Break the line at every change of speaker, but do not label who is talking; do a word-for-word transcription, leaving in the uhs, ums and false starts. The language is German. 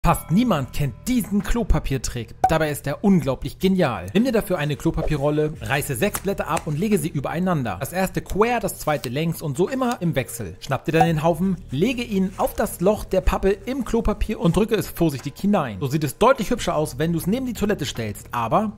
Fast niemand kennt diesen Klopapiertrick. Dabei ist er unglaublich genial. Nimm dir dafür eine Klopapierrolle, reiße sechs Blätter ab und lege sie übereinander. Das erste quer, das zweite längs und so immer im Wechsel. Schnapp dir dann den Haufen, lege ihn auf das Loch der Pappe im Klopapier und drücke es vorsichtig hinein. So sieht es deutlich hübscher aus, wenn du es neben die Toilette stellst. Aber